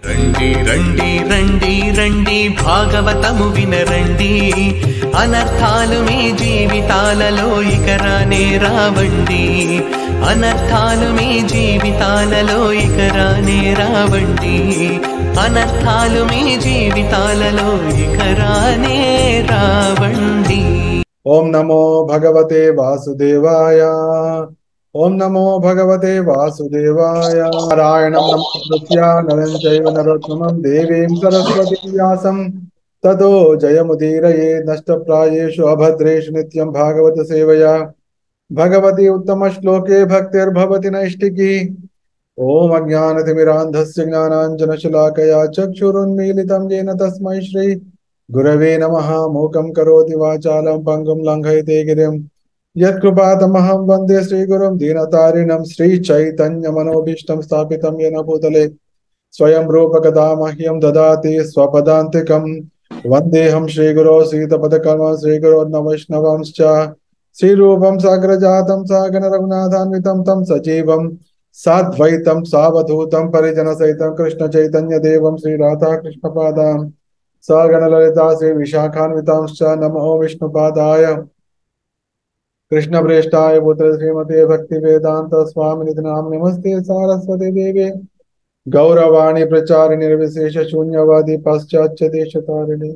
రండి రండి రండి రండి భాగవతము వినరండి, అనర్థాలు మీ జీవితాలలో ఇక రానే రావండి. అనర్థాలు మీ జీవితాలలో ఇక రానే రావండి. అనర్థాలు మీ జీవితాలలో ఇక రానే రావండి. ఓం నమో భగవతే వాసుదేవాయ. ఓం నమో భగవతే వాసుదేవాయ. నారాయణం నమస్కృత్య నరం చైవ నరోత్తమం దేవీం సరస్వతీం వ్యాసం తతో జయముదీరయే నష్టప్రాయేషు అభద్రేషు నిత్యం భాగవత సేవయా భగవతి ఉత్తమ శ్లోకే భక్తిర్భవతి నైష్టికీ. ఓం అజ్ఞానతిమిరాంధస్య జ్ఞానాంజనశలాకయా చక్షురున్మీలితం येन తస్మై శ్రీ గురవే నమః. మూకం కరోతి వాచాలం పంగుం లంఘయతే గిరిం యత్కృపాతమహం వందే శ్రీగురుం దీనతారిణం శ్రీచైతన్యమనోభీష్టం స్థాపితం येन భూతలే స్వయం రూపకదా మహ్యం దదాతి స్వపదాంతికం. వందేహం శ్రీగురో సీతపదకల్మం శ్రీగురోర్నవైష్ణవాంశ్చ శ్రీరూపం సాగ్రజాతం సాగర రఘునాథాన్వితం తం సజీవం సాద్వైతం సావధూతం పరిజన సహితం కృష్ణ చైతన్య దేవం శ్రీ రాధా కృష్ణ పాదాం సాగర లలితా శ్రీ విశాఖాన్వితాంశ్చ నమో విష్ణుపాదాయ కృష్ణ ప్రేష్టాయ పుత్ర శ్రీమతే భక్తి వేదాంత స్వామినిధి నామ నమస్తే సారస్వతి దేవి గౌరవాణి ప్రచారి నిర్విశేష శూన్యవాది పాశ్చాత్య దేశతారిణి.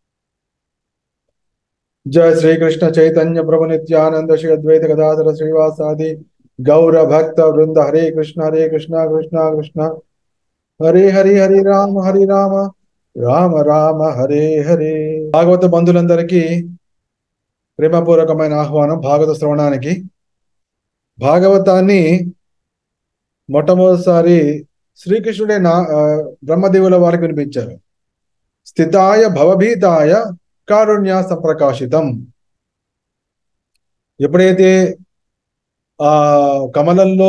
जय श्री कृष्ण चैतन्य प्रभु नित्यानंद श्री अद्वैत गदाधर श्रीवासादि गौर भक्त वृंद. हरे कृष्ण कृष्ण कृष्ण हरे हरे हरे राम राम राम हरे हरे. భాగవత బంధులందరికీ ప్రేమపూర్వకమైన ఆహ్వానం భాగవత శ్రవణానికి. భాగవతాన్ని మొట్టమొదటిసారి శ్రీకృష్ణుడే బ్రహ్మదేవుల వారికి వినిపించారు. స్థితాయ భవభీతాయ కారుణ్య సంప్రకాశితం. ఎప్పుడైతే ఆ కమలంలో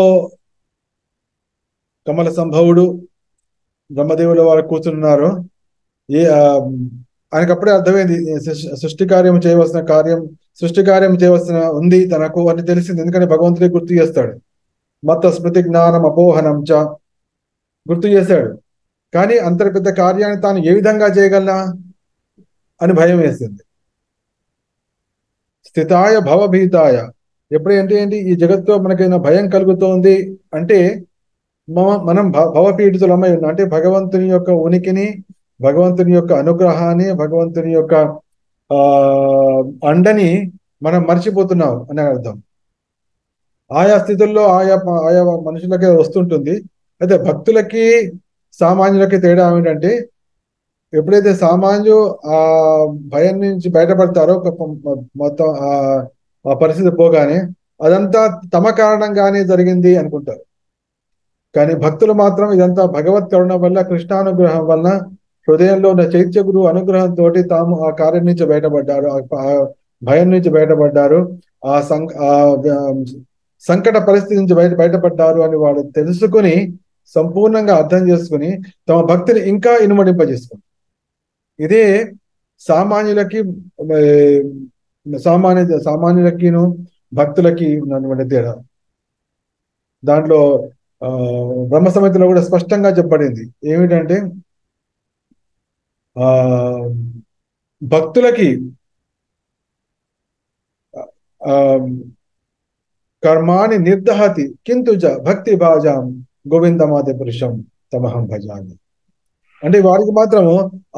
కమల సంభవుడు బ్రహ్మదేవుల వారు కూర్చున్నారో ఆయనకప్పుడే అర్థమైంది సృష్టి కార్యం చేయవలసిన ఉంది తనకు అని తెలిసింది. ఎందుకంటే భగవంతుడే గుర్తు చేస్తాడు. మత స్మృతి జ్ఞానం అపోహనం చ గుర్తు చేశాడు. కానీ అంత పెద్ద కార్యాన్ని తాను ఏ విధంగా చేయగలనా అని భయం వేసింది. స్థితాయ భవభీతాయ. ఎప్పుడంటే ఏంటి ఈ జగత్తులో మనకైనా భయం కలుగుతోంది అంటే మనం భవపీడితులమై ఉన్నాం. అంటే భగవంతుని యొక్క ఉనికిని, భగవంతుని యొక్క అనుగ్రహాన్ని, భగవంతుని యొక్క అండని మనం మర్చిపోతున్నాం అని అర్థం. ఆయా స్థితుల్లో ఆయా మనుషులకే వస్తుంటుంది. అయితే భక్తులకి సామాన్యులకి తేడా ఏమిటంటే ఎప్పుడైతే సామాన్యులు ఆ భయం నుంచి బయటపడతారో మొత్తం ఆ పరిస్థితి పోగానే అదంతా తమ కారణంగానే జరిగింది అనుకుంటారు. కానీ భక్తులు మాత్రం ఇదంతా భగవత్ కరుణ వల్ల, కృష్ణానుగ్రహం వల్ల, హృదయంలో ఉన్న చైత్య గురువు అనుగ్రహంతో తాము ఆ కార్యం నుంచి బయటపడ్డారు, ఆ భయం నుంచి బయటపడ్డారు, ఆ సంకట పరిస్థితి నుంచి బయటపడ్డారు అని వాళ్ళు తెలుసుకుని సంపూర్ణంగా అర్థం చేసుకుని తమ భక్తిని ఇంకా ఇనుమడింపజేసుకుని. ఇదే సామాన్యులకిను భక్తులకి ఉన్నటువంటి తేడా. దాంట్లో బ్రహ్మ సంహితలో కూడా స్పష్టంగా చెప్పబడింది. ఏమిటంటే భక్తులకి కర్మాణి నిర్దహతి కింటు భక్తి భాజాం గోవిందమాది పురుషం తమహం భజామి. అంటే వారికి మాత్రము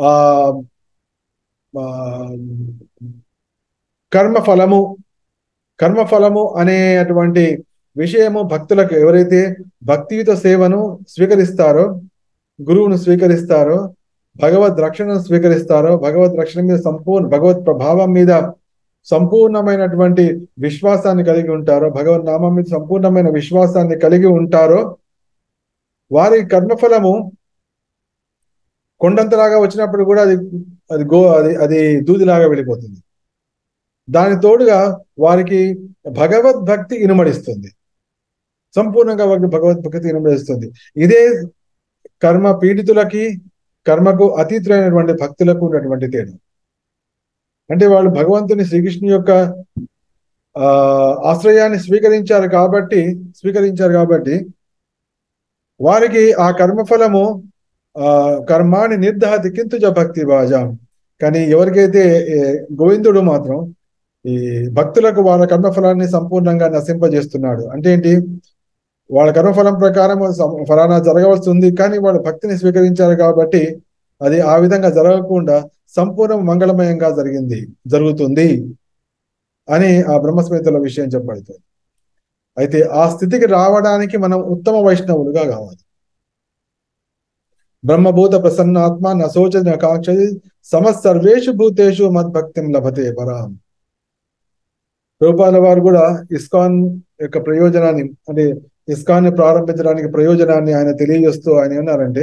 కర్మఫలము అనేటువంటి విషయము భక్తులకు ఎవరైతే భక్తియుత సేవను స్వీకరిస్తారో, గురువును స్వీకరిస్తారో, భగవద్ రక్షణను స్వీకరిస్తారో, భగవద్ రక్షణ మీద భగవత్ ప్రభావం మీద సంపూర్ణమైనటువంటి విశ్వాసాన్ని కలిగి ఉంటారో, భగవద్ నామం మీద సంపూర్ణమైన విశ్వాసాన్ని కలిగి ఉంటారో వారి కర్మఫలము కొండంతలాగా వచ్చినప్పుడు కూడా అది దూదిలాగా వెళ్ళిపోతుంది. దాని తోడుగా వారికి భగవద్భక్తి ఇనుమడిస్తుంది, సంపూర్ణంగా వారికి భగవద్భక్తి ఇనుమడిస్తుంది. ఇదే కర్మ పీడితులకి, కర్మకు అతీతులైనటువంటి భక్తులకు ఉన్నటువంటి తేడా. అంటే వాళ్ళు భగవంతుని శ్రీకృష్ణుని యొక్క ఆశ్రయాన్ని స్వీకరించారు కాబట్టి వారికి ఆ కర్మఫలము కర్మాణి నిర్దహతి కింతుజ భక్తి భాజాం. కానీ ఎవరికైతే గోవిందుడు మాత్రం ఈ భక్తులకు వాళ్ళ కర్మఫలాన్ని సంపూర్ణంగా నశింపజేస్తున్నాడు. అంటే ఏంటి? వాళ్ళ కర్మఫలం ప్రకారం ఫలానా జరగవలసి ఉంది, కానీ వాళ్ళు భక్తిని స్వీకరించారు కాబట్టి అది ఆ విధంగా జరగకుండా సంపూర్ణ మంగళమయంగా జరుగుతుంది అని ఆ బ్రహ్మస్మృతిలో విషయం చెప్పబడుతుంది. అయితే ఆ స్థితికి రావడానికి మనం ఉత్తమ వైష్ణవులుగా కావాలి. బ్రహ్మభూత ప్రసన్నాత్మ నశోచ నకాంక్షతి సమస్సర్వేషు భూతేషు మద్భక్తిం లభతే పరాం. ప్రభుపాదుల వారు కూడా ఇస్కాన్ యొక్క ప్రయోజనాన్ని, అంటే ఇస్కాన్ ప్రారంభించడానికి ప్రయోజనాన్ని ఆయన తెలియజేస్తూ ఆయన ఏమన్నారంటే,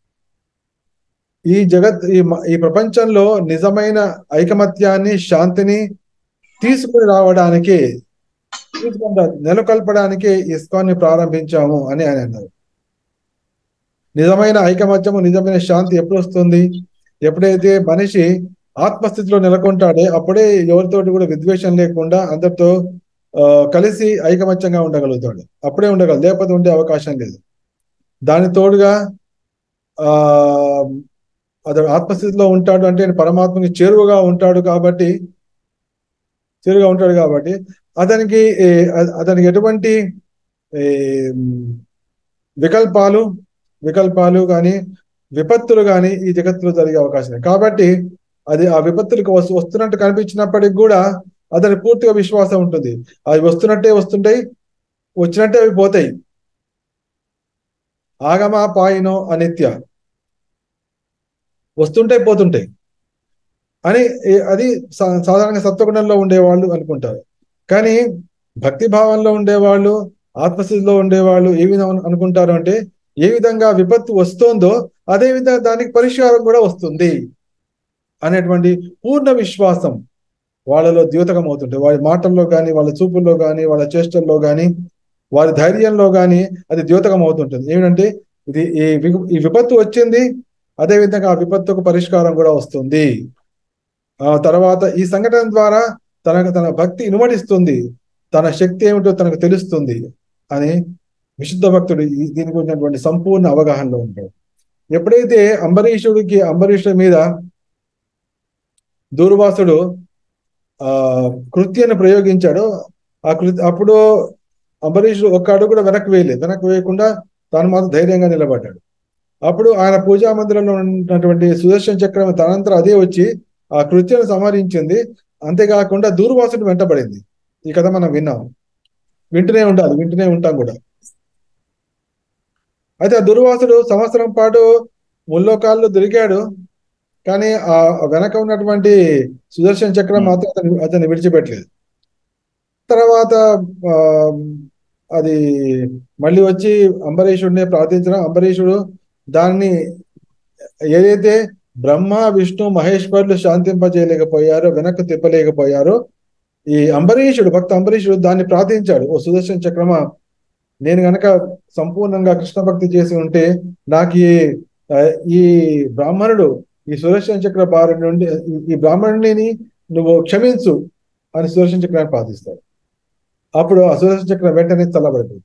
ఈ ప్రపంచంలో నిజమైన ఐకమత్యాన్ని, శాంతిని తీసుకుని రావడానికి, నెలకొల్పడానికి ఇస్కాన్ ని ప్రారంభించాము అని ఆయన అన్నారు. నిజమైన ఐకమత్యము, నిజమైన శాంతి ఎప్పుడు వస్తుంది? ఎప్పుడైతే మనిషి ఆత్మస్థితిలో నెలకొంటాడే అప్పుడే ఎవరితోటి కూడా విద్వేషం లేకుండా అందరితో కలిసి ఐకమత్యంగా ఉండగలుగుతాడు. అప్పుడే ఉండగలదు, లేకపోతే ఉండే అవకాశం లేదు. దాని తోడుగా అతడు ఆత్మస్థితిలో ఉంటాడు అంటే పరమాత్మకి చేరువగా ఉంటాడు కాబట్టి అతనికి ఎటువంటి వికల్పాలు కానీ విపత్తులు కానీ ఈ జగత్తులో జరిగే అవకాశం లేదు. కాబట్టి అది ఆ విపత్తులకు వస్తున్నట్టు కనిపించినప్పటికి కూడా అతని పూర్తిగా విశ్వాసం ఉంటుంది. అవి వస్తున్నట్టే వస్తుంటాయి, వచ్చినట్టే అవి పోతాయి. ఆగమా పాయినో అనిత్య, వస్తుంటాయి పోతుంటాయి అని అది సాధారణంగా సత్వగుణంలో ఉండేవాళ్ళు అనుకుంటారు. కానీ భక్తి భావంలో ఉండేవాళ్ళు, ఆత్మస్థితిలో ఉండేవాళ్ళు ఏ విధంగా అనుకుంటారు అంటే, ఏ విధంగా విపత్తు వస్తుందో అదే విధంగా దానికి పరిష్కారం కూడా వస్తుంది అనేటువంటి పూర్ణ విశ్వాసం వాళ్ళలో ద్యోతకం అవుతుంటుంది. వారి మాటల్లో కానీ, వాళ్ళ చూపుల్లో కానీ, వాళ్ళ చేష్టల్లో కానీ, వారి ధైర్యంలో కానీ అది ద్యోతకం అవుతుంటుంది. ఏమిటంటే ఇది ఈ విపత్తు వచ్చింది, అదే విధంగా ఆ విపత్తుకు పరిష్కారం కూడా వస్తుంది. ఆ తర్వాత ఈ సంఘటన ద్వారా తన భక్తి ఇనుమడిస్తుంది, తన శక్తి ఏమిటో తనకు తెలుస్తుంది అని విశుద్ధ భక్తుడు దీని గురించినటువంటి సంపూర్ణ అవగాహనలో ఉంటాడు. ఎప్పుడైతే అంబరీషుడి మీద దూర్వాసుడు కృత్యాన్ని ప్రయోగించాడో అప్పుడు అంబరీషుడు ఒక్క అడుగు కూడా వెనక్కి వేయకుండా తాను మాత్రం ధైర్యంగా నిలబడ్డాడు. అప్పుడు ఆయన పూజా మందిరంలో ఉన్నటువంటి సుదర్శన చక్రం తనంతరం అదే వచ్చి ఆ కృత్యాన్ని సంహరించింది. అంతేకాకుండా దూర్వాసుడు వెంటబడింది. ఈ కథ మనం వింటూనే ఉంటాం కూడా. అయితే ఆ దుర్వాసుడు సంవత్సరం పాటు ముల్లోకాల్లో దొరికాడు, కానీ ఆ వెనక ఉన్నటువంటి సుదర్శన చక్రం మాత్రం అతన్ని విడిచిపెట్టలేదు. తర్వాత అది మళ్ళీ వచ్చి అంబరీషుడిని ప్రార్థించడం, అంబరీషుడు దాన్ని ఏదైతే బ్రహ్మ విష్ణు మహేశ్వరులు శాంతింపజేయలేకపోయారో, వెనక్కి తిప్పలేకపోయారో, ఈ భక్త అంబరీషుడు దాన్ని ప్రార్థించాడు. ఓ సుదర్శన చక్రమా, నేను గనక సంపూర్ణంగా కృష్ణ భక్తి చేసి ఉంటే నాకు ఈ బ్రాహ్మణుడు ఈ సుదర్శన చక్ర బారి నుండి ఈ బ్రాహ్మణుడిని నువ్వు క్షమించు అని సుదర్శన చక్రాన్ని ప్రార్థిస్తాడు. అప్పుడు ఆ సుదర్శన చక్రం వెంటనే చల్లబడిపోతుంది.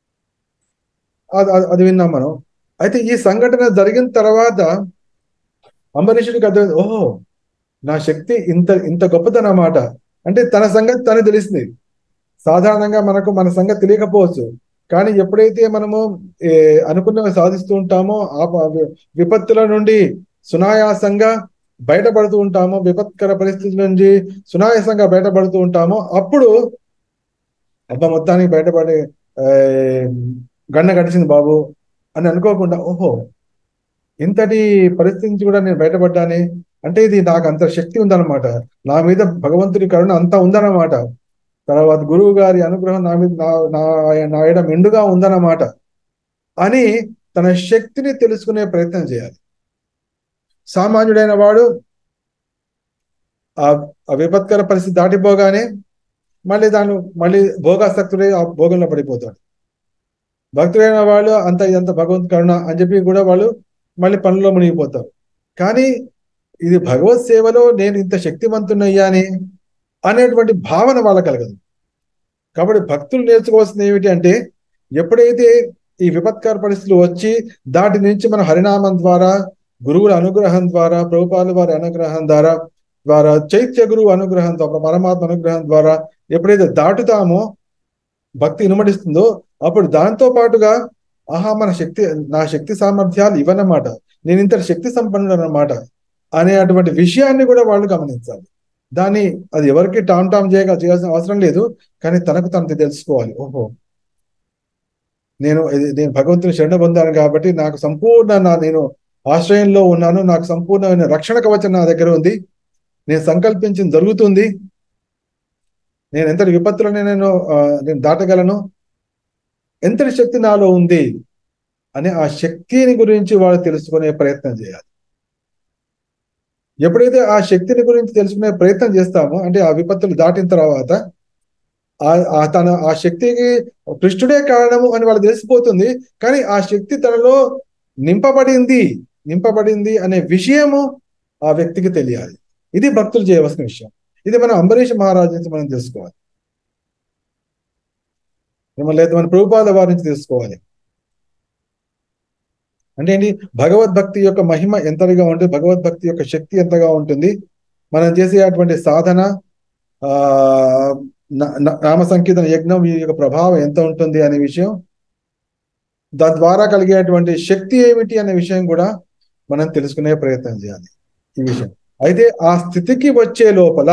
అది విన్నాం మనం. అయితే ఈ సంఘటన జరిగిన తర్వాత అంబరీషుడికి అర్థం, ఓహో నా శక్తి ఇంత గొప్పదన్నమాట. అంటే తన సంగతి తను తెలిసింది. సాధారణంగా మన సంగతి తెలియకపోవచ్చు, కానీ ఎప్పుడైతే మనము అనుకున్నవి సాధిస్తూ ఉంటామో, ఆ విపత్తుల నుండి సునాయాసంగా బయటపడుతూ ఉంటామో, విపత్కర పరిస్థితుల నుంచి సునాయాసంగా బయటపడుతూ ఉంటామో, అప్పుడు మొత్తానికి బయటపడి గండ గడిచింది బాబు అని అనుకోకుండా, ఓహో ఇంతటి పరిస్థితి నుంచి కూడా నేను బయటపడ్డానే, అంటే ఇది నాకు అంత శక్తి ఉందన్నమాట, నా మీద భగవంతుడి కరుణ అంతా ఉందన్నమాట, తర్వాత గురువు గారి అనుగ్రహం నా మీద నా ఎడ మెండుగా ఉందన్నమాట అని తన శక్తిని తెలుసుకునే ప్రయత్నం చేయాలి. సామాన్యుడైన వాడు ఆ విపత్కర పరిస్థితి దాటిపోగానే మళ్ళీ భోగాసక్తుడై ఆ భోగంలో పడిపోతాడు. భక్తులైన వాళ్ళు ఇదంతా భగవంతు కరుణ అని చెప్పి కూడా వాళ్ళు మళ్ళీ పనుల్లో మునిగిపోతారు. కానీ ఇది భగవత్ సేవలో నేను ఇంత శక్తివంతునయ్యాని అనేటువంటి భావన వాళ్ళ కలగదు. కాబట్టి భక్తులు నేర్చుకోవాల్సింది ఏమిటి అంటే, ఎప్పుడైతే ఈ విపత్కర పరిస్థితులు వచ్చి దాటి నుంచి మన హరినామం ద్వారా, గురువుల అనుగ్రహం ద్వారా, ప్రభుపాదుల వారి అనుగ్రహం ద్వారా చైత్య గురువు అనుగ్రహం ద్వారా, పరమాత్మ అనుగ్రహం ద్వారా ఎప్పుడైతే దాటుతామో, భక్తి ఇనుమడిస్తుందో, అప్పుడు దాంతో పాటుగా ఆహా నా శక్తి సామర్థ్యాలు ఇవన్నమాట, నేను ఇంత శక్తి సంపన్నుడు అన్నమాట అనే అటువంటి విషయాన్ని కూడా వాళ్ళు గమనించాలి. అది ఎవరికి టామ్ చేయాల్సిన అవసరం లేదు, కానీ తనకు తనకు తెలుసుకోవాలి. ఓహో, నేను భగవంతుని శరణ పొందాను కాబట్టి నాకు నేను ఆశ్రయంలో ఉన్నాను, నాకు సంపూర్ణమైన రక్షణ కవచం నా దగ్గర ఉంది, నేను సంకల్పించింది జరుగుతుంది, నేను ఎంతటి విపత్తులను నేను దాటగలను, ఎంతటి శక్తి నాలో ఉంది అని ఆ శక్తిని గురించి వాళ్ళు తెలుసుకునే ప్రయత్నం చేయాలి. ఎప్పుడైతే ఆ శక్తిని గురించి తెలుసుకునే ప్రయత్నం చేస్తామో, అంటే ఆ విపత్తులు దాటిన తర్వాత ఆ శక్తికి కృష్ణుడే కారణము అని వాళ్ళు తెలిసిపోతుంది. కానీ ఆ శక్తి తనలో నింపబడింది అనే విషయము ఆ వ్యక్తికి తెలియాలి. ఇది భక్తులు చేయవలసిన విషయం. ఇది మనం అంబరీష్ మహారాజు నుంచి మనం తెలుసుకోవాలి, లేదా మన ప్రభుపాద వారి నుంచి తెలుసుకోవాలి. అంటే ఏంటి, భగవద్భక్తి యొక్క మహిమ ఎంతగా ఉంటుంది, భగవద్భక్తి యొక్క శక్తి ఎంతగా ఉంటుంది, మనం చేసేటువంటి సాధన, నామ సంకీర్తన యజ్ఞం ఈ యొక్క ప్రభావం ఎంత ఉంటుంది అనే విషయం, దాని ద్వారా కలిగేటువంటి శక్తి ఏమిటి అనే విషయం కూడా మనం తెలుసుకునే ప్రయత్నం చేయాలి ఈ విషయం. అయితే ఆ స్థితికి వచ్చే లోపల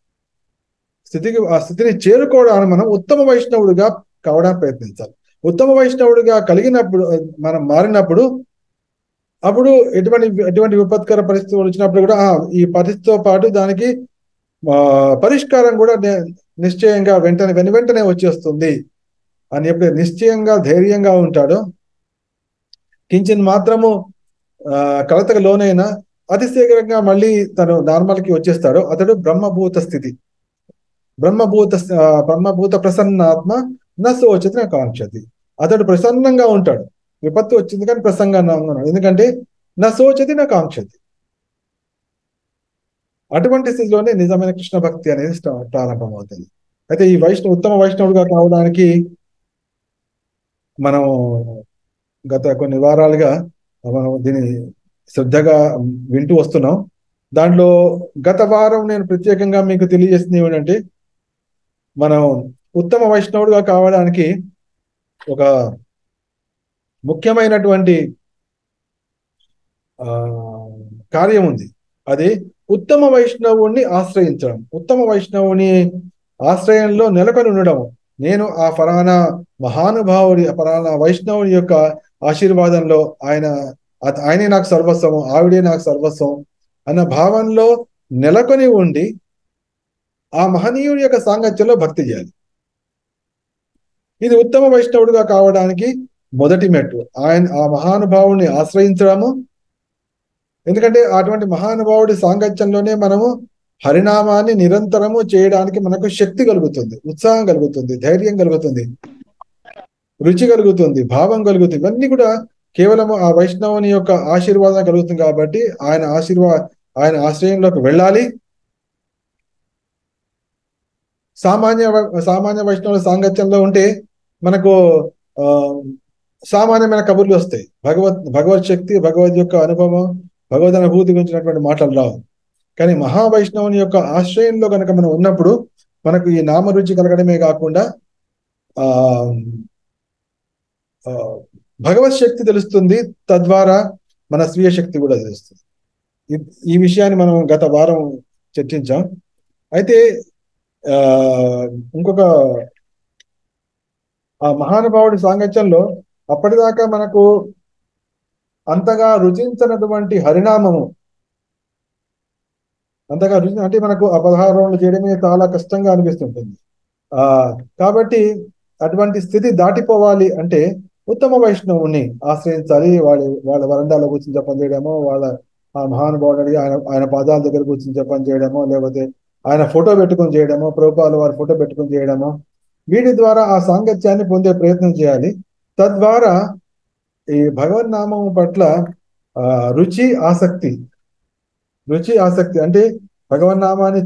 ఆ స్థితిని చేరుకోవడానికి మనం ఉత్తమ వైష్ణవుడిగా కావడానికి ప్రయత్నించాలి. ఉత్తమ వైష్ణవుడిగా కలిగినప్పుడు, మనం మారినప్పుడు, అప్పుడు ఎటువంటి విపత్కర పరిస్థితులు వచ్చినప్పుడు కూడా ఈ పరిస్థితితో పాటు దానికి పరిష్కారం కూడా నిశ్చయంగా వెంటనే వచ్చేస్తుంది అని ఎప్పుడు నిశ్చయంగా ధైర్యంగా ఉంటాడో, కించిన్ మాత్రము కలతకు లోనైనా అతి శీఘ్రంగా మళ్ళీ తను నార్మల్కి వచ్చేస్తాడో అతడు బ్రహ్మభూత స్థితి, బ్రహ్మభూత ప్రసన్నాత్మ నశోచతి న కాంక్షతి. అతడు ప్రసన్నంగా ఉంటాడు. విపత్తు వచ్చింది కానీ ప్రసన్నంగా ఉన్నాడు, ఎందుకంటే నశోచతి న కాంక్షతి. అటువంటి స్థితిలోనే నిజమైన కృష్ణ భక్తి అనేది ప్రారంభమవుతుంది. అయితే ఈ ఉత్తమ వైష్ణవుడిగా కావడానికి మనం గత కొన్ని వారాలుగా మనం దీన్ని శ్రద్ధగా వింటూ వస్తున్నాం. దాంట్లో గత వారం నేను ప్రత్యేకంగా మీకు తెలియజేసింది ఏమిటంటే, మనం ఉత్తమ వైష్ణవుడిగా కావడానికి ఒక ముఖ్యమైనటువంటి కార్యం ఉంది. అది ఉత్తమ వైష్ణవుణ్ణి ఆశ్రయించడం, ఉత్తమ వైష్ణవుని ఆశ్రయంలో నెలకొని ఉండడం. నేను ఆ ఫలానా మహానుభావుడి, ఫలానా వైష్ణవుని యొక్క ఆశీర్వాదంలో ఆయనే నాకు సర్వస్వము, ఆవిడే నాకు సర్వస్వం అన్న భావంలో నెలకొని ఉండి ఆ మహనీయుడి యొక్క సాంగత్యంలో భక్తి చేయాలి. ఇది ఉత్తమ వైష్ణవుడిగా కావడానికి మొదటి మెట్టు. ఆ మహానుభావుడిని ఆశ్రయించడము. ఎందుకంటే అటువంటి మహానుభావుడి సాంగత్యంలోనే మనము హరినామాన్ని నిరంతరము చేయడానికి మనకు శక్తి కలుగుతుంది, ఉత్సాహం కలుగుతుంది, ధైర్యం కలుగుతుంది, రుచి కలుగుతుంది, భావం కలుగుతుంది. ఇవన్నీ కూడా కేవలము ఆ వైష్ణవుని యొక్క ఆశీర్వాదం కలుగుతుంది. కాబట్టి ఆయన ఆశ్రయంలోకి వెళ్ళాలి. సామాన్య వైష్ణవుల సాంగత్యంలో ఉంటే మనకు సామాన్యమైన కబుర్లు వస్తాయి. భగవత్ శక్తి, భగవద్ యొక్క అనుభవం, భగవద్ అనుభూతి గురించినటువంటి మాటలు రావు. కానీ మహావైష్ణవుని యొక్క ఆశ్రయంలో కనుక మనం ఉన్నప్పుడు మనకు ఈ నామరుచి కలగడమే కాకుండా భగవత్ శక్తి తెలుస్తుంది, తద్వారా మన స్వీయ శక్తి కూడా తెలుస్తుంది. ఈ విషయాన్ని మనం గత వారం చర్చించాం. అయితే ఇంకొక ఆ మహానుభావుడి సాంగత్యంలో అప్పటిదాకా మనకు అంతగా రుచించినటువంటి హరినామము, అంతగా అంటే మనకు ఆ 16 రౌండ్లు చేయడమే చాలా కష్టంగా అనిపిస్తుంటుంది. కాబట్టి అటువంటి స్థితి దాటిపోవాలి అంటే ఉత్తమ వైష్ణవుని ఆశ్రయించాలి. వాళ్ళ వరండాలో కూర్చొని జపం చేయడమో, ఆ మహానుభావుడు అడిగి ఆయన పాదాల దగ్గర కూర్చొని జపం చేయడమో, లేకపోతే ఆయన ఫోటో పెట్టుకొని చేయడమో, ప్రభుపాదుల వారి ఫోటో పెట్టుకొని చేయడమో, వీటి ద్వారా ఆ సాంగత్యాన్ని పొందే ప్రయత్నం చేయాలి. తద్వారా ఈ భగవన్నామం పట్ల రుచి ఆసక్తి అంటే భగవన్నామాన్ని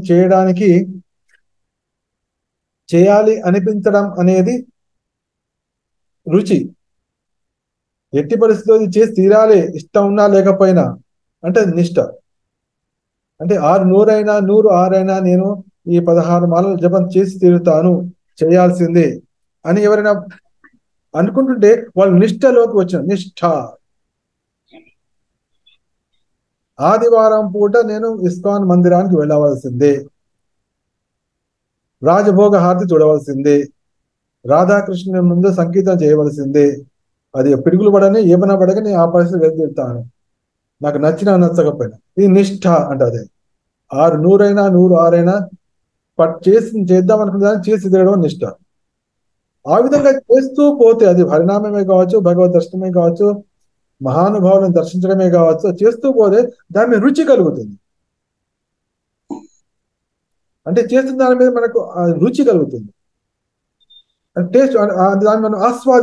చేయాలి అనిపించడం అనేది రుచి. ఎట్టి పరిస్థితుల్లో ఇది చేసి తీరాలి, ఇష్టం ఉన్నా లేకపోయినా, అంటే అది నిష్ట. అంటే 6 100 అయినా 100 6 అయినా నేను ఈ 16 మాలలు జపం చేసి తీరుతాను, చేయాల్సిందే అని ఎవరైనా అనుకుంటుంటే వాళ్ళు నిష్టలోకి వచ్చిన నిష్ఠ. ఆదివారం పూట నేను ఇస్కాన్ మందిరానికి వెళ్ళవలసిందే, రాజభోగ హారతి చూడవలసిందే, రాధాకృష్ణుని ముందు సంగీతం చేయవలసిందే. అది పిడుగులు పడని ఏమైనా పడగని ఆ పరిస్థితి వెళ్తాను, నాకు నచ్చినా నచ్చకపోయినా. ఇది నిష్ఠ అంటే అదే. 6 100 అయినా 100 6 అయినా చేద్దాం అనుకున్న దాన్ని చేసి తిరగడం నిష్ఠ. ఆ విధంగా చేస్తూ పోతే అది పరిణామమే కావచ్చు, భగవద్ దర్శనమే కావచ్చు, మహానుభావులను దర్శించడమే కావచ్చు, చేస్తూ పోతే దాని రుచి కలుగుతుంది. అంటే చేస్తున్న దాని మీద మనకు రుచి కలుగుతుంది, టేస్ట్, దాన్ని మనం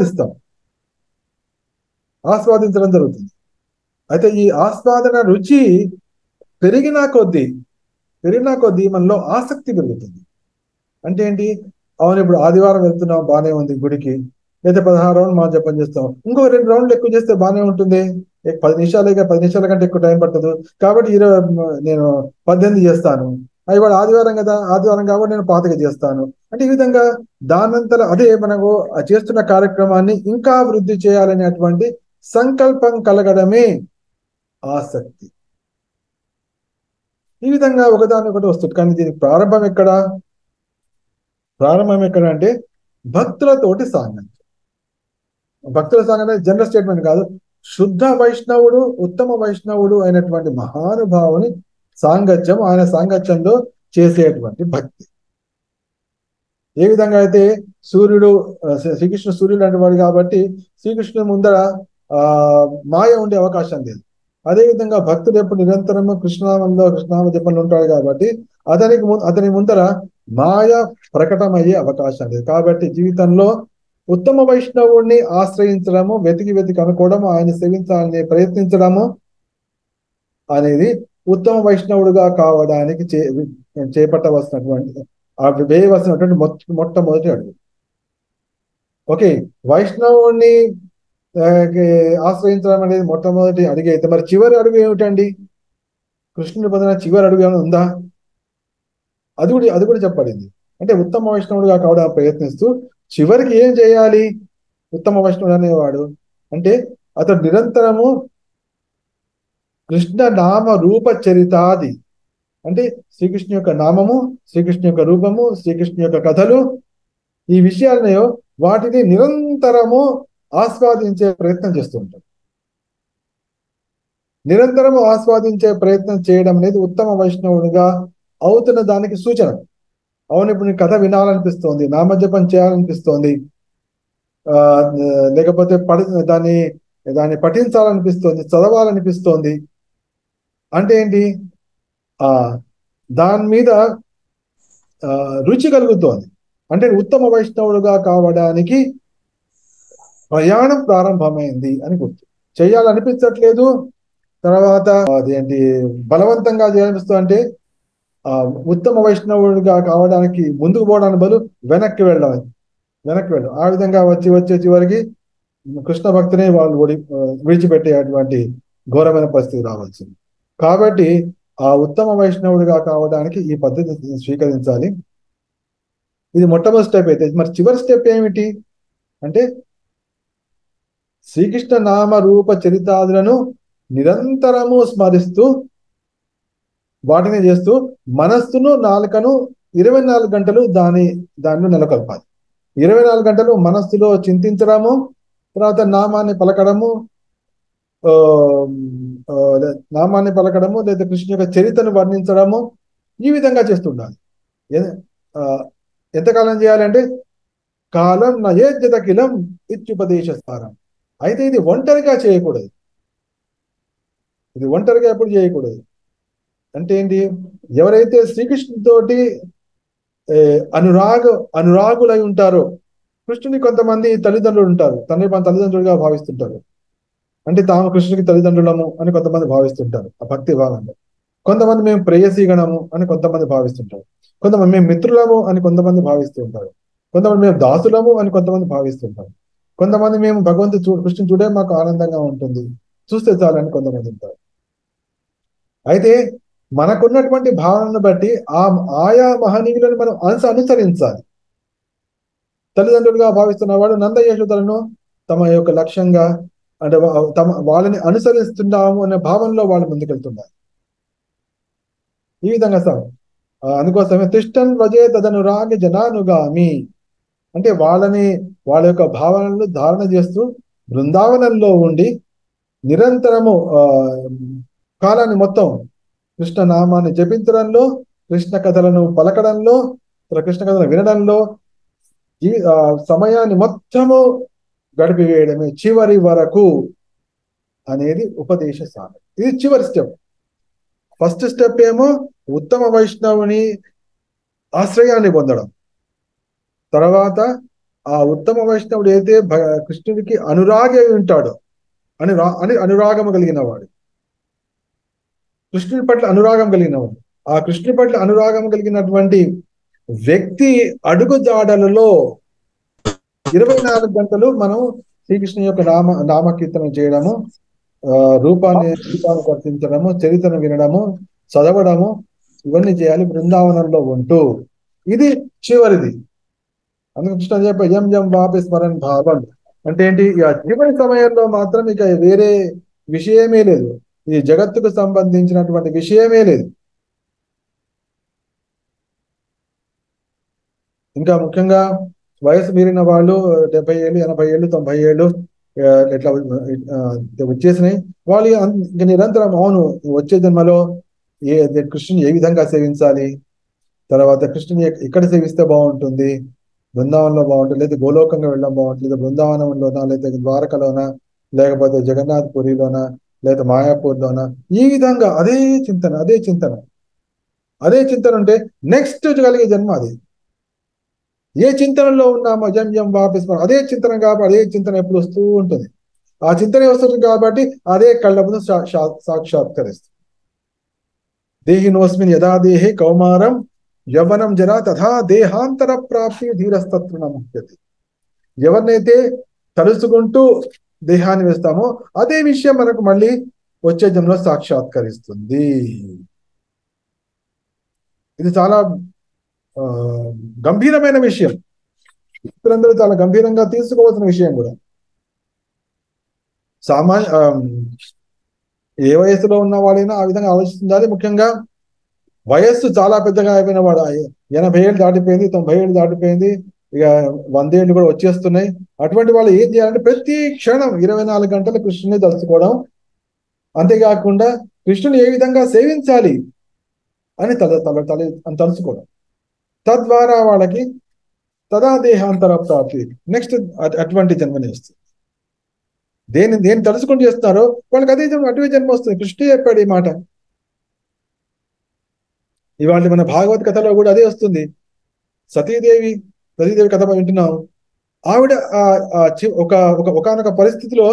ఆస్వాదించడం జరుగుతుంది. అయితే ఈ ఆస్వాదన రుచి పెరిగినా కొద్దీ మనలో ఆసక్తి పెరుగుతుంది. అంటే ఏంటి, అవును ఇప్పుడు ఆదివారం వెళ్తున్నాం బాగానే ఉంది గుడికి, లేదా 16 రౌండ్లు మనం జపం చేస్తాం, ఇంకో 2 రౌండ్లు ఎక్కువ చేస్తే బాగానే ఉంటుంది, 10 నిమిషాలుగా 10 నిమిషాల కంటే ఎక్కువ టైం పట్టదు కాబట్టి నేను 18 చేస్తాను, ఇవాళ ఆదివారం కదా, ఆదివారం కాబట్టి నేను పాతగా చేస్తాను. అంటే ఈ విధంగా దానంతర అదే మనకు చేస్తున్న కార్యక్రమాన్ని ఇంకా వృద్ధి చేయాలనేటువంటి సంకల్పం కలగడమే ఆసక్తి. ఈ విధంగా ఒకదానికొకటి వస్తుంది. కానీ దీనికి ప్రారంభం ఎక్కడ అంటే భక్తులతోటి సాంగత్యం. భక్తుల సాంగత్యం జనరల్ స్టేట్మెంట్ కాదు, శుద్ధ వైష్ణవుడు, ఉత్తమ వైష్ణవుడు అయినటువంటి మహానుభావుని సాంగత్యం, ఆయన సాంగత్యంలో చేసేటువంటి భక్తి. ఏ విధంగా అయితే శ్రీకృష్ణుడు సూర్యుడు అనేవాడు కాబట్టి శ్రీకృష్ణుడు ముందర మాయ ఉండే అవకాశం లేదు. అదేవిధంగా భక్తుడు ఎప్పుడు నిరంతరము కృష్ణనామ జపంలో ఉంటాడు కాబట్టి అతని ముందర మాయ ప్రకటమయ్యే అవకాశం లేదు. కాబట్టి జీవితంలో ఉత్తమ వైష్ణవుడిని ఆశ్రయించడము, వెతికి అనుకోవడము, ఆయన సేవించాలని ప్రయత్నించడము అనేది ఉత్తమ వైష్ణవుడుగా కావడానికి చేపట్టవలసినటువంటి వేయవలసినటువంటి మొట్టమొదటి అడుగు. ఓకే, వైష్ణవుడిని ఆశ్రయించడం అనేది మొట్టమొదటి అడుగు అయితే మరి చివరి అడుగు ఏమిటండి? కృష్ణుని పొందిన చివరి అడుగు ఏమైనా ఉందా? అది కూడా చెప్పబడింది. అంటే ఉత్తమ వైష్ణవుడుగా కావడానికి ప్రయత్నిస్తూ చివరికి ఏం చేయాలి? ఉత్తమ వైష్ణవుడు అనేవాడు అంటే అతడు నిరంతరము కృష్ణ నామ రూప చరితాది, అంటే శ్రీకృష్ణ యొక్క నామము, శ్రీకృష్ణ యొక్క రూపము, శ్రీకృష్ణ యొక్క కథలు, ఈ విషయాలనేయో వాటిని నిరంతరము ఆస్వాదించే ప్రయత్నం చేస్తూ ఉంటాడు. నిరంతరము ఆస్వాదించే ప్రయత్నం చేయడం అనేది ఉత్తమ వైష్ణవుడిగా అవుతున్న దానికి సూచన. అవును, ఇప్పుడు నీ కథ వినాలనిపిస్తోంది, నామజపం చేయాలనిపిస్తోంది, లేకపోతే దాన్ని పఠించాలనిపిస్తోంది, చదవాలనిపిస్తోంది అంటే ఏంటి? దాని మీద రుచి కలుగుతోంది. అంటే ఉత్తమ వైష్ణవుడుగా కావడానికి ప్రయాణం ప్రారంభమైంది అని గుర్తు. చేయాలనిపించట్లేదు, తర్వాత అదేంటి బలవంతంగా చేయాలనిపిస్తుంది. అంటే ఉత్తమ వైష్ణవుడిగా కావడానికి ముందుకు పోవడానికి బదులు వెనక్కి వెళ్ళడం. ఆ విధంగా వచ్చే చివరికి కృష్ణ భక్తిని వాళ్ళు విడిచిపెట్టేటువంటి ఘోరమైన పరిస్థితి రావాల్సింది. కాబట్టి ఆ ఉత్తమ వైష్ణవుడిగా కావడానికి ఈ పద్ధతి స్వీకరించాలి. ఇది మొట్టమొదటి స్టెప్ అయితే, మరి చివరి స్టెప్ ఏమిటి అంటే శ్రీకృష్ణ నామ రూప చరితాదులను నిరంతరము స్మరిస్తూ వాటిని చేస్తూ మనస్సును నాలుకను 24 గంటలు దాన్ని నెలకొల్పాలి. 24 గంటలు మనస్సులో చింతించడము, తర్వాత నామాన్ని పలకడము లేదా కృష్ణ యొక్క చరిత్రను వర్ణించడము, ఈ విధంగా చేస్తుండాలి. ఎంతకాలం చేయాలంటే కాలం నయేజ్యతకిలం ఇత్యుపదేశసారం. అయితే ఇది ఒంటరిగా చేయకూడదు. ఎప్పుడు చేయకూడదు అంటే ఏంటి? ఎవరైతే శ్రీకృష్ణుతోటి అనురాగులై ఉంటారో, కృష్ణుని కొంతమంది తల్లిదండ్రులు ఉంటారు, తల్లిదండ్రులుగా భావిస్తుంటారు. అంటే తాము కృష్ణునికి తల్లిదండ్రులము అని కొంతమంది భావిస్తుంటారు ఆ భక్తి భాగంలో. కొంతమంది మేము ప్రేయసీగణము అని కొంతమంది భావిస్తుంటారు. కొంతమంది మేము మిత్రులము అని కొంతమంది భావిస్తూ ఉంటారు. కొంతమంది మేము దాసులము అని కొంతమంది భావిస్తుంటారు. కొంతమంది మేము కృష్ణుని చూడే మాకు ఆనందంగా ఉంటుంది, చూస్తే చాలని కొంతమంది ఉంటారు. అయితే మనకున్నటువంటి భావనను బట్టి ఆయా మహనీయులను మనం అనుసరించాలి. తల్లిదండ్రులుగా భావిస్తున్న వాడు నంద యశోదలను తమ యొక్క లక్ష్యంగా, అంటే వాళ్ళని అనుసరిస్తున్నాము అనే భావనలో వాళ్ళు ముందుకెళ్తున్నారు. ఈ విధంగా అందుకోసమే తిష్టన్ వజే తదనురాగి జనానుగామి, అంటే వాళ్ళ యొక్క భావనలను ధారణ చేస్తూ బృందావనంలో ఉండి నిరంతరము కాలాన్ని మొత్తం కృష్ణ నామాన్ని జపించడంలో, కృష్ణ కథలను పలకడంలో, కృష్ణ కథలను వినడంలో సమయాన్ని మొత్తము గడిపివేయడమే చివరి వరకు అనేది ఉపదేశ సాధన. ఇది చివరి స్టెప్. ఫస్ట్ స్టెప్ ఏమో ఉత్తమ వైష్ణవుని ఆశ్రయాన్ని పొందడం. తర్వాత ఆ ఉత్తమ వైష్ణవుడు అయితే కృష్ణుడికి అనురాగి అయి ఉంటాడు, అనురాగము కలిగిన వాడు, కృష్ణుడి పట్ల అనురాగం కలిగిన వాడు. ఆ కృష్ణుడి పట్ల అనురాగం కలిగినటువంటి వ్యక్తి అడుగుజాడలలో 24 గంటలు మనం శ్రీకృష్ణ యొక్క నామకీర్తనం చేయడము, రూపాన్ని కర్తించడము, చరిత్రను వినడము, చదవడము, ఇవన్నీ చేయాలి బృందావనంలో ఉంటూ. ఇది చివరిది. అందుకు కృష్ణ చెప్ప యం యం వాపి స్మరణ భావం అంటే ఏంటి? ఇక చివరి సమయంలో మాత్రం ఇక వేరే విషయమే లేదు, ఈ జగత్తుకు సంబంధించినటువంటి విషయమే లేదు. ఇంకా ముఖ్యంగా వయసు మీరిన వాళ్ళు 70 ఏళ్ళు, 80 ఏళ్ళు, 90 ఏళ్ళు ఇట్లా వచ్చేసినాయి. వాళ్ళు ఇంకా నిరంతరం అవును వచ్చే జన్మలో కృష్ణుని ఏ విధంగా సేవించాలి, తర్వాత కృష్ణుని ఎక్కడ సేవిస్తే బాగుంటుంది, బృందావనంలో బాగుంటుంది, లేదా గోలోకంగా వెళ్ళడం బాగుంటుంది, లేదా బృందావనంలోనా, లేదా ద్వారకలోనా, లేకపోతే జగన్నాథ్ పురిలోనా, లేదా మాయాపూర్లోనా, ఈ విధంగా అదే చింతన ఉంటే నెక్స్ట్ కలిగే జన్మ అది. ఏ చింతనలో ఉన్నామో జం వాపస్ అదే చింతన కాబట్టి అదే చింతన ఎప్పుడు వస్తూ ఉంటుంది. ఆ చింతన వస్తుంది కాబట్టి అదే కళ్ళ ముందు సాక్షాత్కరిస్తుంది. దేహినోస్మిన్ యథా దేహే కౌమారం యవ్వనం జరా తథా దేహాంతర ప్రాప్తి ధీరస్తత్వ ముఖ్యతి. ఎవరినైతే తలుసుకుంటూ దేహాన్ని వేస్తామో అదే విషయం మనకు మళ్ళీ వచ్చే జన్మలో సాక్షాత్కరిస్తుంది. ఇది చాలా గంభీరమైన విషయం, ఇద్దరందరూ చాలా గంభీరంగా తీసుకోవాల్సిన విషయం కూడా. ఏ వయసులో ఉన్న వాడైనా ఆ విధంగా ఆలోచిస్తుండాలి. ముఖ్యంగా వయస్సు చాలా పెద్దగా అయిపోయిన వాడు, 80 ఏళ్ళు దాటిపోయింది, 90 ఏళ్ళు దాటిపోయింది, ఇక 100 ఏళ్ళు కూడా వచ్చేస్తున్నాయి. అటువంటి వాళ్ళు ఏం చేయాలంటే ప్రతి క్షణం 24 గంటలు కృష్ణుని తలుచుకోవడం, అంతేకాకుండా కృష్ణుని ఏ విధంగా సేవించాలి అని తలుచుకోవడం. తద్వారా వాళ్ళకి తదా దేహాంతర ప్రాప్తి, నెక్స్ట్ అటువంటి జన్మని వస్తుంది. దేని తలుచుకొని చేస్తున్నారో వాళ్ళకి అదే జన్మ, అటువే జన్మ వస్తుంది. కృష్ణుడు చెప్పాడు ఈ మాట. ఇవాళ మన భాగవత్ కథలో కూడా అదే వస్తుంది. సతీదేవి కథ వింటున్నాం. ఆవిడ ఒకనొక పరిస్థితిలో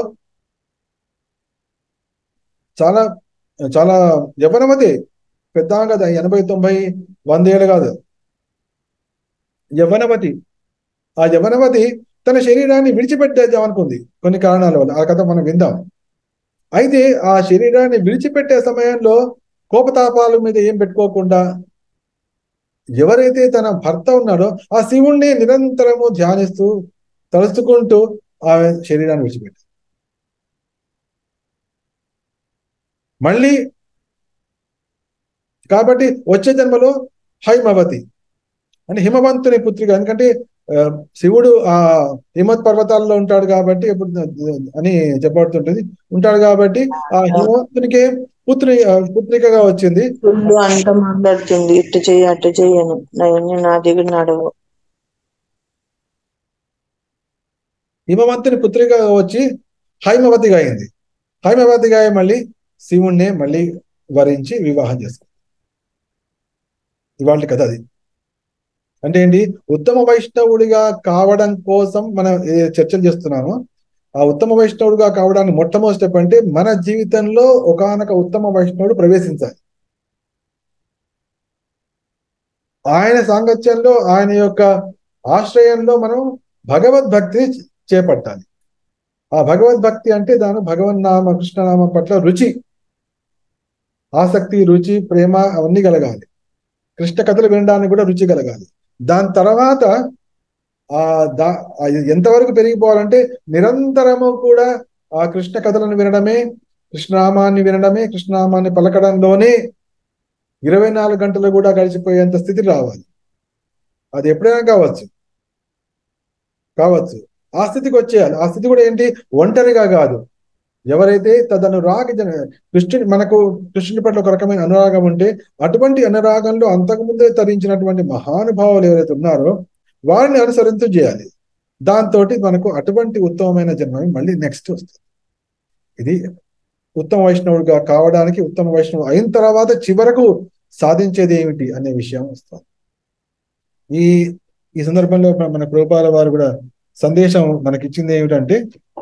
చాలా చాలా యవ్వనమతి, పెద్ద కదా, 80, 90, 100 ఏళ్ళు కాదు, యవ్వనవతి. ఆ యవ్వనవతి తన శరీరాన్ని విడిచిపెట్టేద్దాం అనుకుంది కొన్ని కారణాల వల్ల. ఆ కథ మనం విందాం. అయితే ఆ శరీరాన్ని విడిచిపెట్టే సమయంలో కోపతాపాల మీద ఏం పెట్టుకోకుండా ఎవరైతే తన భర్త ఉన్నాడో ఆ శివుణ్ణి నిరంతరము ధ్యానిస్తూ తలుచుకుంటూ ఆమె శరీరాన్ని విడిచిపెట్టింది. మళ్ళీ కాబట్టి వచ్చే జన్మలో హైమవతి అంటే హిమవంతుని పుత్రిక. ఎందుకంటే శివుడు ఆ హిమత్ పర్వతాల్లో ఉంటాడు కాబట్టి అని చెప్పబడుతుంటది, ఉంటాడు కాబట్టి ఆ హిమవంతునికి పుత్రికగా వచ్చింది. అంత మాట్లాడుతుంది, ఇటు చెయ్యి అటు చెయ్యను, నా దగ్గర నడవు. హిమవంతుని పుత్రికగా వచ్చి హైమవతిగా అయింది. హైమవతిగా మళ్ళీ శివుణ్ణే మళ్ళీ వరించి వివాహం చేసుకుంది. ఇవాళ కథ అది. అంటే ఏంటి? ఉత్తమ వైష్ణవుడిగా కావడం కోసం మనం చర్చలు చేస్తున్నామో ఆ ఉత్తమ వైష్ణవుడిగా కావడానికి మొట్టమొదటి స్టెప్ అంటే మన జీవితంలో ఒకానొక ఉత్తమ వైష్ణవుడు ప్రవేశించాలి. ఆయన సాంగత్యంలో, ఆయన యొక్క ఆశ్రయంలో మనం భగవద్భక్తిని చేపట్టాలి. ఆ భగవద్భక్తి అంటే దాని భగవన్నామ కృష్ణనామం పట్ల రుచి, ఆసక్తి, రుచి, ప్రేమ అవన్నీ కలగాలి. కృష్ణ కథలు వినడానికి కూడా రుచి కలగాలి. దాని తర్వాత ఎంతవరకు పెరిగిపోవాలంటే నిరంతరము కూడా ఆ కృష్ణ కథలను వినడమే, కృష్ణనామాన్ని వినడమే, కృష్ణనామాన్ని పలకడంలోనే 24 గంటలు కూడా గడిచిపోయేంత స్థితి రావాలి. అది ఎప్పుడైనా కావచ్చు. ఆ స్థితికి వచ్చేయాలి. ఆ స్థితి కూడా ఏంటి, ఒంటరిగా కాదు. ఎవరైతే తదనురాగ మనకు కృష్ణుని పట్ల ఒక రకమైన అనురాగం ఉంటే, అటువంటి అనురాగంలో అంతకుముందే తరించినటువంటి మహానుభావులు ఎవరైతే ఉన్నారో వారిని అనుసరించు చేయాలి. దాంతో మనకు అటువంటి ఉత్తమమైన జన్మ మళ్ళీ నెక్స్ట్ వస్తుంది. ఇది ఉత్తమ వైష్ణవుడిగా కావడానికి, ఉత్తమ వైష్ణవుడు అయిన తర్వాత చివరకు సాధించేది ఏమిటి అనే విషయం వస్తుంది. ఈ సందర్భంలో మన ప్రభుపాల వారు కూడా సందేశం మనకిచ్చింది ఏమిటంటే,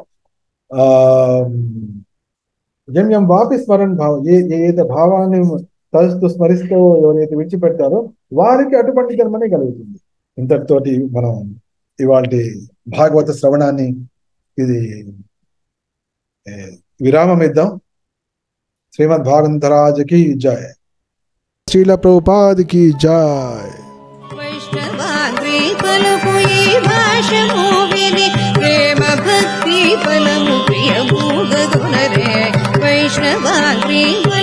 జన్యం వాపి స్మరణ భావం, ఏదైతే భావాన్ని తలుస్తూ స్మరిస్తూ ఎవరైతే విడిచిపెడతారో వారికి అటువంటి జన్మనే కలుగుతుంది. ఇంతటితోటి మనం ఇవాళ భాగవత శ్రవణాన్ని ఇది విరామం ఇద్దాం. శ్రీమద్ భాగవతరాజుకి జయ, శ్రీల ప్రభుపాదికి జయ. వైష్ణవాగ్రి పలుకు ఈ భాషము విని ప్రేమ భక్తి ఫలము ప్రియమూగదునరే. వైష్ణవాగ్రి